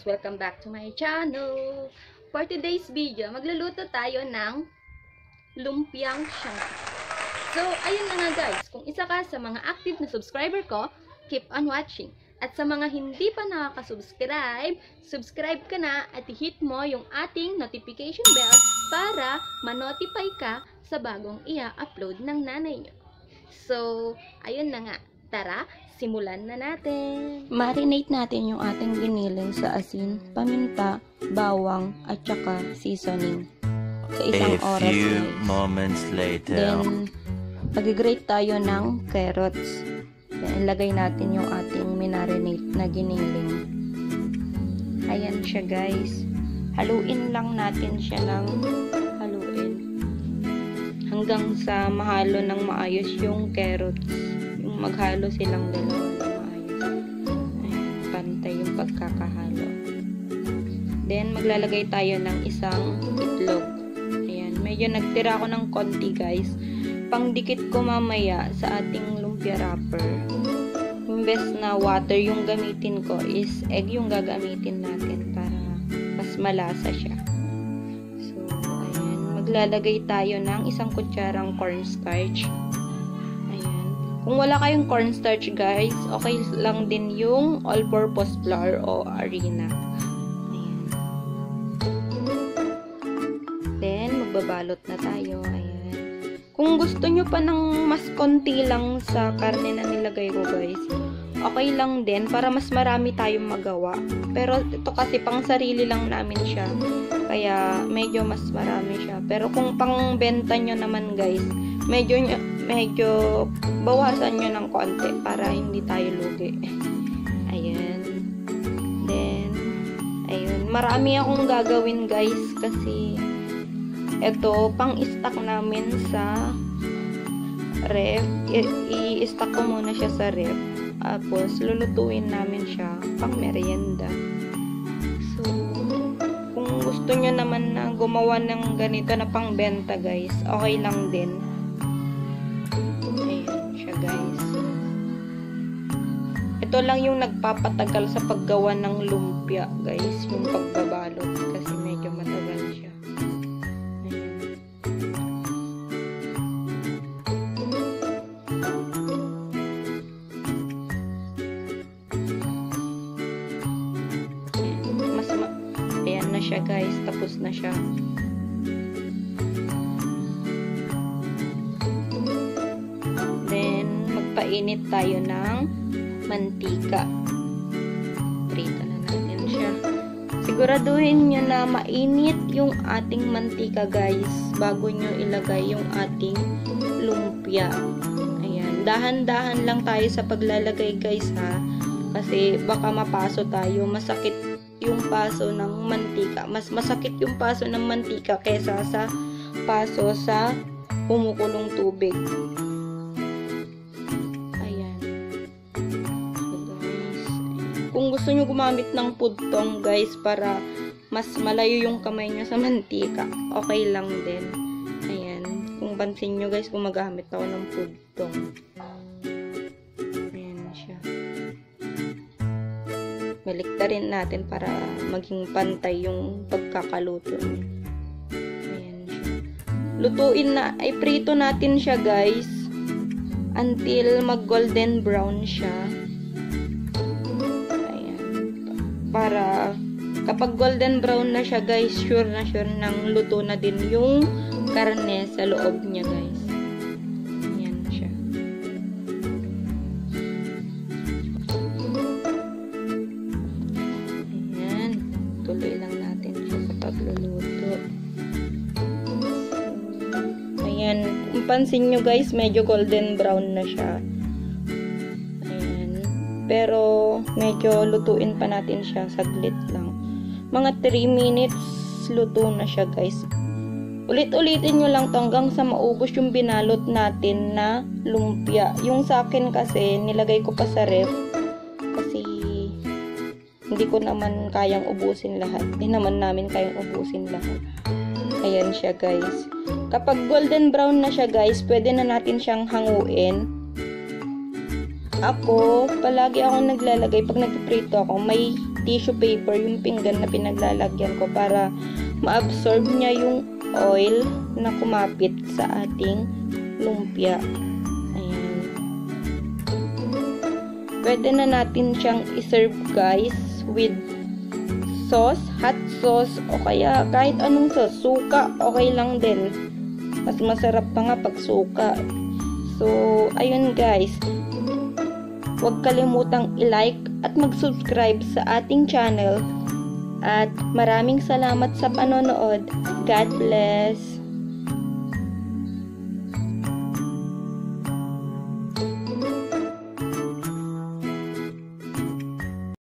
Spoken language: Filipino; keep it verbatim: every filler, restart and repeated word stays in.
Welcome back to my channel! For today's video, magluluto tayo ng lumpiang Shanghai. So, ayun na nga guys, kung isa ka sa mga active na subscriber ko, keep on watching. At sa mga hindi pa nakaka-subscribe, subscribe ka na at i-hit mo yung ating notification bell para ma-notify ka sa bagong i-upload ng nanay nyo. So, ayun na nga. Tara, simulan na natin. Marinate natin yung ating giniling sa asin, paminta, bawang, at saka seasoning. Sa isang A oras few guys. moments later. Then, mag-grate tayo ng carrots. Then, ilagay natin yung ating minarinate na giniling. Ayan siya guys. Haluin lang natin siya ng haluin. Hanggang sa mahalo ng maayos yung carrots. Yung maghalo silang dalawa na maayos. Ayan, pantay yung pagkakahalo. Then, maglalagay tayo ng isang itlog. Ayan, medyo nagtira ako ng konti guys. Pangdikit ko mamaya sa ating lumpia wrapper. Imbes na water yung gamitin ko is egg yung gagamitin natin para mas malasa siya. So, ayan. Maglalagay tayo ng isang kutsarang cornstarch. Ayan. Kung wala kayong cornstarch guys, okay lang din yung all-purpose flour o harina. Ayan. Then, magbabalot na tayo. Ayan. Kung gusto nyo pa ng mas konti lang sa karne na nilagay ko guys, okay lang din para mas marami tayong magawa. Pero ito kasi pang sarili lang namin siya, kaya medyo mas marami siya. Pero kung pang benta nyo naman guys, medyo, medyo bawasan nyo ng konti para hindi tayo lugi. Ayan. Then, ayun. Marami akong gagawin guys kasi ito, pang-stack namin sa ref. I-stack ko muna siya sa ref. Tapos, lulutuin namin siya pang merienda. So, kung gusto nyo naman na gumawa ng ganito na pang-benta, guys, okay lang din. Ayan siya, guys. Ito lang yung nagpapatagal sa paggawa ng lumpia, guys. Yung pagbabalot. Kasi medyo matagal siya. Siya guys, tapos na siya. Then magpainit tayo ng mantika. Prito na natin siya. Siguraduhin nyo na mainit yung ating mantika guys bago nyo ilagay yung ating lumpia. Ayan, dahan-dahan lang tayo sa paglalagay guys ha, kasi baka mapaso tayo. Masakit yung paso ng mantika. Mas masakit yung paso ng mantika kesa sa paso sa kumukulong tubig. Ayan. So guys, kung gusto nyo gumamit ng pudtong guys para mas malayo yung kamay nyo sa mantika, okay lang din. Ayan. Kung pansin nyo guys, gumagamit ako ng pudtong. Baliktarin natin para maging pantay yung pagkakaluto niya. Ayan siya. Lutuin na, ay prito natin siya guys until mag golden brown siya. Ayan. Para kapag golden brown na siya guys, sure na sure nang luto na din yung karne sa loob niya guys. Ayan siya. Tuloy lang natin siya sa pagluluto. Ayan. Kung pansin nyo guys, medyo golden brown na siya. Ayan. Pero, medyo lutuin pa natin siya. Saglit lang. Mga three minutes, luto na siya guys. Ulit-ulitin nyo lang to hanggang sa maubos yung binalot natin na lumpia. Yung sa akin kasi, nilagay ko pa sa ref. Kasi, hindi ko naman kayang ubusin lahat. Hindi naman namin kayang ubusin lahat. Ayan siya guys. Kapag golden brown na siya guys, pwede na natin siyang hanguin. Ako, palagi ako naglalagay, pag nagpiprito ako, may tissue paper yung pinggan na pinaglalagyan ko para ma-absorb niya yung oil na kumapit sa ating lumpia. Ayan. Pwede na natin siyang iserve guys with sauce, hot sauce, o kaya kahit anong sauce. Suka, okay lang din. Mas masarap pa nga pag suka. So, ayun guys. Huwag kalimutang i-like at mag-subscribe sa ating channel. At maraming salamat sa panonood. God bless!